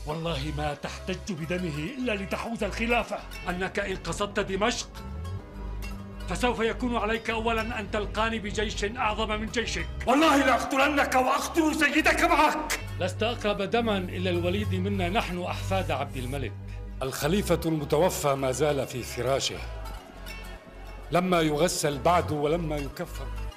والله ما تحتج بدمه إلا لتحوز الخلافة. أنك إن قصدت دمشق فسوف يكون عليك أولا أن تلقاني بجيش أعظم من جيشك. والله لأقتلنك وأقتل سيدك معك. لست أقرب دما إلى الوليد منا نحن أحفاد عبد الملك. الخليفة المتوفى ما زال في فراشه، لما يغسل بعد ولما يكفن.